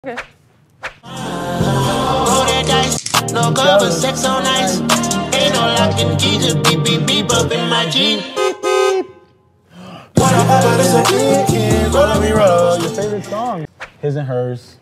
Okay. No cover, sex on ice. Ain't no locking keys, just beep beep beep up in my jeans. What up, it's a kid, roll on me, roll. Your favorite song? His and Hers.